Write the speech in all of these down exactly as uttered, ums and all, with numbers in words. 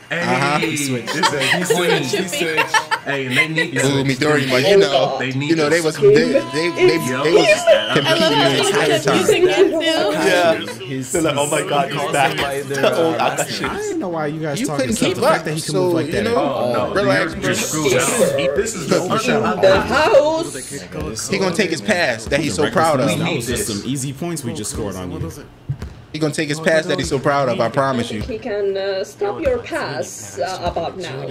Hey, uh-huh. he switched. He switched. He switched. Hey, and they need this. Ooh, Midori, but you know, they need you know, they was they they they, they, they was competing the entire time. Yeah. They're like, oh my god, he's back. The old Akashi. I didn't know why you guys You talking couldn't stuff. keep The fact up, that he can so move like you that. know, Oh, no. relax, You're, bro. you're screwed out. This is the The house. He gonna take his pass that he's so proud of. That was just some easy points we just scored on you. He gonna take his pass that he's so proud of. I promise you. He can uh, stop your pass uh, about now.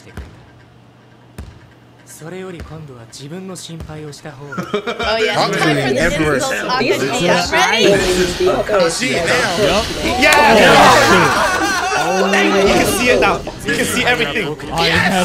Oh yeah, time for the Empress. Akashi. Yeah, ready? Shit, Yeah! You can see it now. You can see everything. I have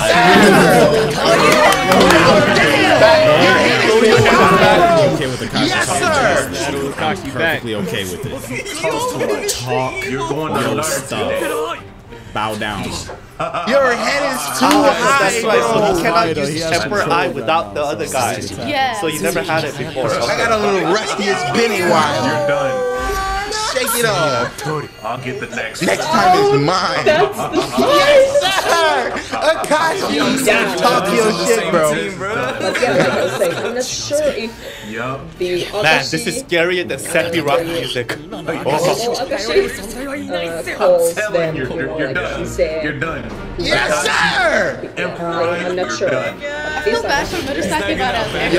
okay with the Akashi. Yes, sir. Perfectly okay with it. Talk. You're going to your learn stuff. Bow down. Your head is too high, That's right. So bro. he cannot use Emperor Eye without the other guy. Yeah. So you never had it before. I got a little rusty. It's been a while. You're done. Shake it off. I'll get the next. Next time is mine. That's Yes, sir. Akashi, talk your shit, bro. But yeah, like I was saying, I'm not sure if Yup. the Akashi. Man, this is scarier than Seppi rock music. Oh, Akashi uh, calls them, You're, you you're, know, you're like done. he said. You're done. Yes, sir. Emperor, Uh, I'm not sure. I feel bad for Murasaki about it. Yo,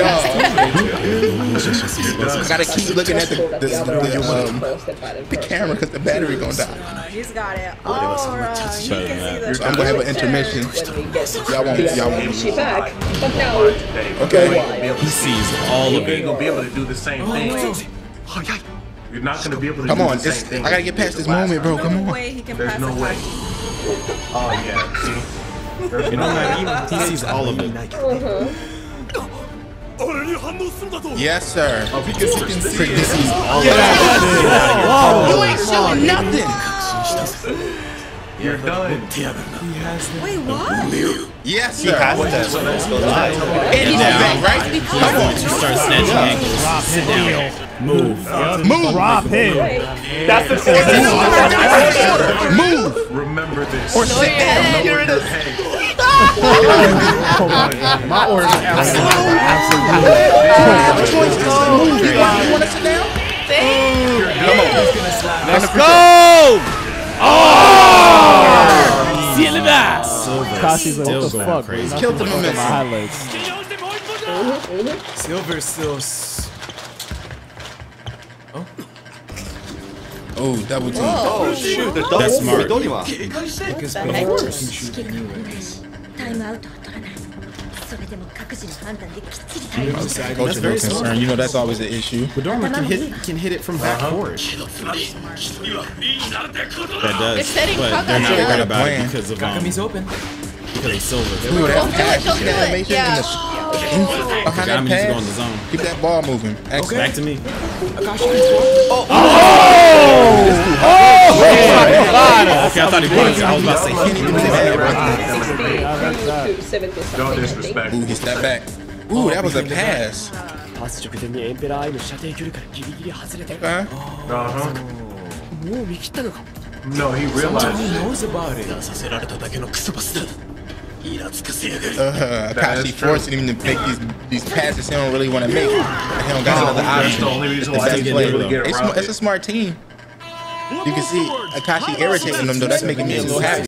I gotta keep looking at the the, the, the, um, the camera because the battery gonna die. He's got it. Alright. So I'm gonna have an intermission. Y'all won't. Y'all won't. She back, but now. Okay. He sees all You of ain't it. gonna be able to do the same thing. You're not gonna be able to Come do on, the same it's, thing. I gotta get past this moment, bro. Come No on. way he can There's pass no way. Akashi. Oh yeah. See. There's You no know way. that he sees all of it. Yes, sir. Oh, because he can see He it. sees all of it. You ain't showing nothing. You're done. Wait, what? Yes, He sir. has that. And he's back, right? Come on. You start snatching ankles. Sit down. Move. Move. Drop him. That's the Move. Remember this. Or sit down. Here it is. My order is absolutely. Have a choice to move. You want to sit down? Come on. Let's go! Oh! Kashi's like, what the fuck? Crazy. Killed the My momentum. highlights. Silver still. Oh, double team. Oh shoot, the double. That's smart. Midori. Coach no concern. You know that's always an issue. Bedorma can hit can hit it from back court. That does. They're setting But Kaka they're not up. worried about Plan. it because of um, Kakami's open. because of Silver. Ooh, that Don't do it, pass. don't See do that it. animation Yeah. in the in, behind that Kagami needs to go in the pass. zone. Keep that ball moving. Excellent. Back to me. Okay, I thought he was. I was about to say Can't even do that. Don't disrespect. Ooh, he stepped back. Ooh, that was a pass. Okay. Uh-huh. No, he realized. Uh, Akashi forcing him to make these these passes he don't really want to make. He don't got another That's option. the only reason The why best he player. didn't really get It's, around it's a it. smart team. You can see Akashi irritating them though. That's making me a little happy.